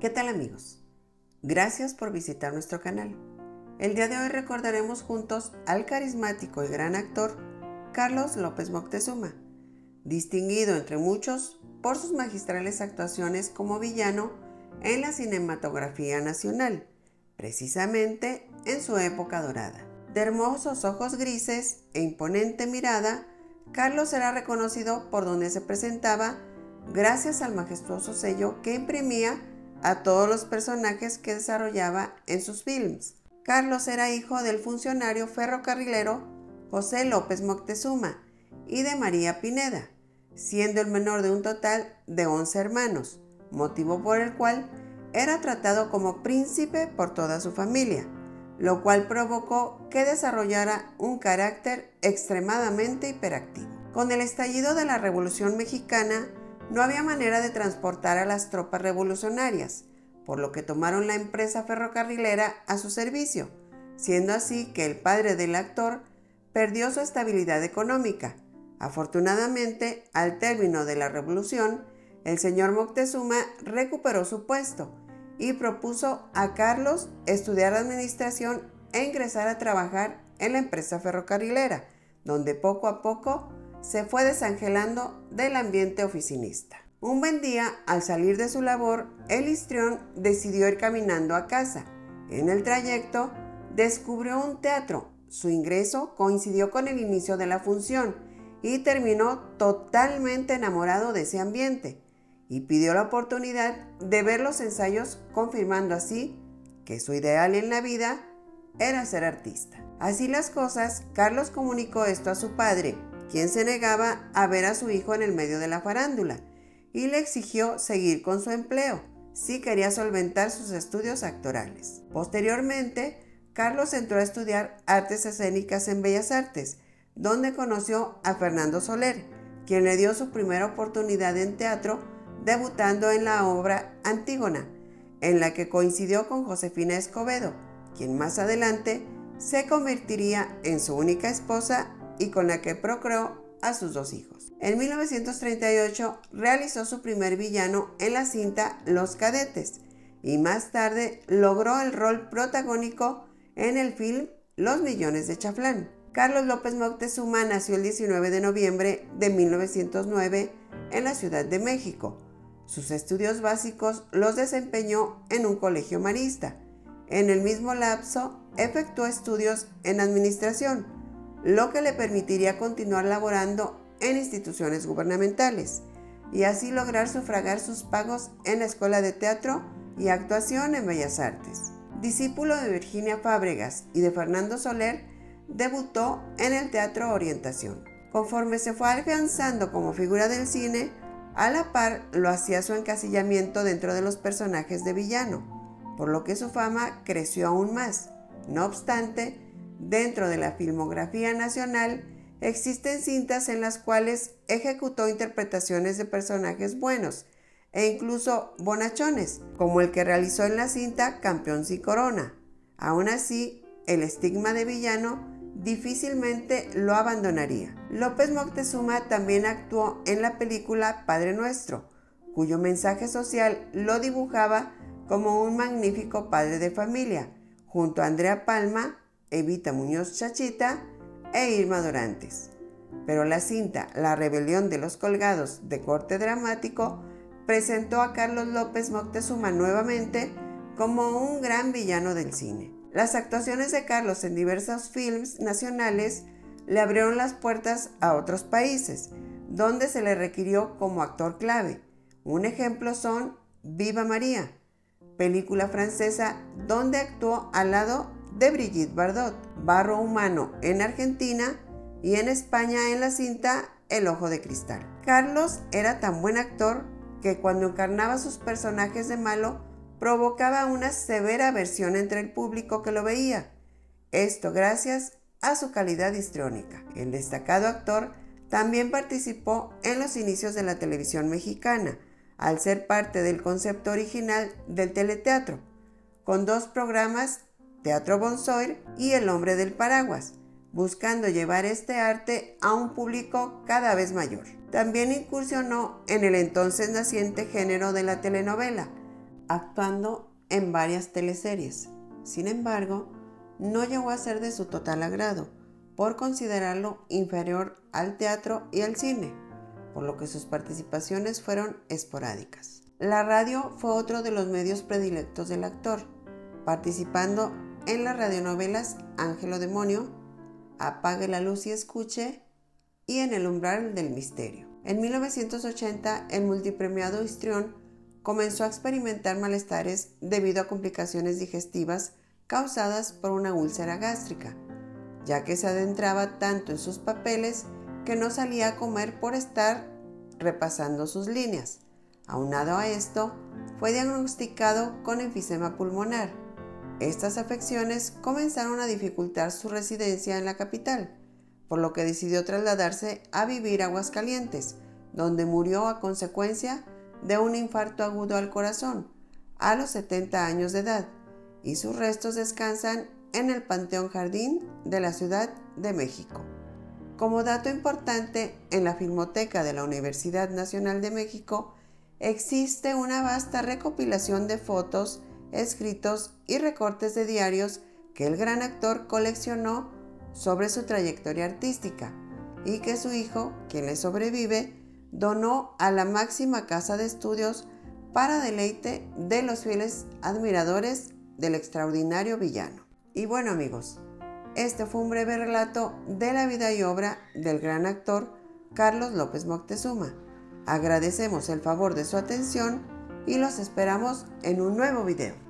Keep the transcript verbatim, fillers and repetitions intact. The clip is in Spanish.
¿Qué tal, amigos? Gracias por visitar nuestro canal. El día de hoy recordaremos juntos al carismático y gran actor Carlos López Moctezuma, distinguido entre muchos por sus magistrales actuaciones como villano en la cinematografía nacional, precisamente en su época dorada. De hermosos ojos grises e imponente mirada, Carlos era reconocido por donde se presentaba gracias al majestuoso sello que imprimía a todos los personajes que desarrollaba en sus films. Carlos era hijo del funcionario ferrocarrilero José López Moctezuma y de María Pineda, siendo el menor de un total de once hermanos, motivo por el cual era tratado como príncipe por toda su familia, lo cual provocó que desarrollara un carácter extremadamente hiperactivo. Con el estallido de la Revolución Mexicana, no había manera de transportar a las tropas revolucionarias, por lo que tomaron la empresa ferrocarrilera a su servicio, siendo así que el padre del actor perdió su estabilidad económica. Afortunadamente, al término de la revolución, el señor Moctezuma recuperó su puesto y propuso a Carlos estudiar administración e ingresar a trabajar en la empresa ferrocarrilera, donde poco a poco se fue desangelando del ambiente oficinista. Un buen día, al salir de su labor, el histrión decidió ir caminando a casa. En el trayecto, descubrió un teatro. Su ingreso coincidió con el inicio de la función y terminó totalmente enamorado de ese ambiente y pidió la oportunidad de ver los ensayos, confirmando así que su ideal en la vida era ser artista. Así las cosas, Carlos comunicó esto a su padre, quien se negaba a ver a su hijo en el medio de la farándula y le exigió seguir con su empleo si quería solventar sus estudios actorales. Posteriormente, Carlos entró a estudiar artes escénicas en Bellas Artes, donde conoció a Fernando Soler, quien le dio su primera oportunidad en teatro, debutando en la obra Antígona, en la que coincidió con Josefina Escobedo, quien más adelante se convertiría en su única esposa y con la que procreó a sus dos hijos. En mil novecientos treinta y ocho realizó su primer villano en la cinta Los Cadetes y más tarde logró el rol protagónico en el film Los Millones de Chaflán. Carlos López Moctezuma nació el diecinueve de noviembre de mil novecientos nueve en la Ciudad de México. Sus estudios básicos los desempeñó en un colegio marista. En el mismo lapso efectuó estudios en administración, lo que le permitiría continuar laborando en instituciones gubernamentales y así lograr sufragar sus pagos en la Escuela de Teatro y Actuación en Bellas Artes. Discípulo de Virginia Fábregas y de Fernando Soler, debutó en el Teatro Orientación. Conforme se fue afianzando como figura del cine, a la par lo hacía su encasillamiento dentro de los personajes de villano, por lo que su fama creció aún más. No obstante, dentro de la filmografía nacional existen cintas en las cuales ejecutó interpretaciones de personajes buenos e incluso bonachones, como el que realizó en la cinta Campeón sin Corona. Aún así, el estigma de villano difícilmente lo abandonaría. López Moctezuma también actuó en la película Padre Nuestro, cuyo mensaje social lo dibujaba como un magnífico padre de familia, junto a Andrea Palma, Evita Muñoz Chachita e Irma Dorantes. Pero la cinta La Rebelión de los Colgados, de corte dramático, presentó a Carlos López Moctezuma nuevamente como un gran villano del cine. Las actuaciones de Carlos en diversos films nacionales le abrieron las puertas a otros países, donde se le requirió como actor clave. Un ejemplo son Viva María, película francesa donde actuó al lado de Brigitte Bardot, Barro Humano en Argentina y en España en la cinta El Ojo de Cristal. Carlos era tan buen actor que cuando encarnaba sus personajes de malo provocaba una severa aversión entre el público que lo veía. Esto gracias a su calidad histriónica. El destacado actor también participó en los inicios de la televisión mexicana, al ser parte del concepto original del teleteatro, con dos programas, Teatro Bonsoir y El Hombre del Paraguas, buscando llevar este arte a un público cada vez mayor. También incursionó en el entonces naciente género de la telenovela, actuando en varias teleseries. Sin embargo, no llegó a ser de su total agrado, por considerarlo inferior al teatro y al cine, por lo que sus participaciones fueron esporádicas. La radio fue otro de los medios predilectos del actor, participando en las radionovelas Ángel o Demonio, Apague la luz y escuche y En el umbral del misterio. En mil novecientos ochenta, el multipremiado histrión comenzó a experimentar malestares debido a complicaciones digestivas causadas por una úlcera gástrica, ya que se adentraba tanto en sus papeles que no salía a comer por estar repasando sus líneas. Aunado a esto, fue diagnosticado con enfisema pulmonar. Estas afecciones comenzaron a dificultar su residencia en la capital, por lo que decidió trasladarse a vivir a Aguascalientes, donde murió a consecuencia de un infarto agudo al corazón a los setenta años de edad, y sus restos descansan en el Panteón Jardín de la Ciudad de México. Como dato importante, en la Filmoteca de la Universidad Nacional de México existe una vasta recopilación de fotos, escritos y recortes de diarios que el gran actor coleccionó sobre su trayectoria artística y que su hijo, quien le sobrevive, donó a la máxima casa de estudios para deleite de los fieles admiradores del extraordinario villano. Y bueno, amigos, este fue un breve relato de la vida y obra del gran actor Carlos López Moctezuma. Agradecemos el favor de su atención y los esperamos en un nuevo video.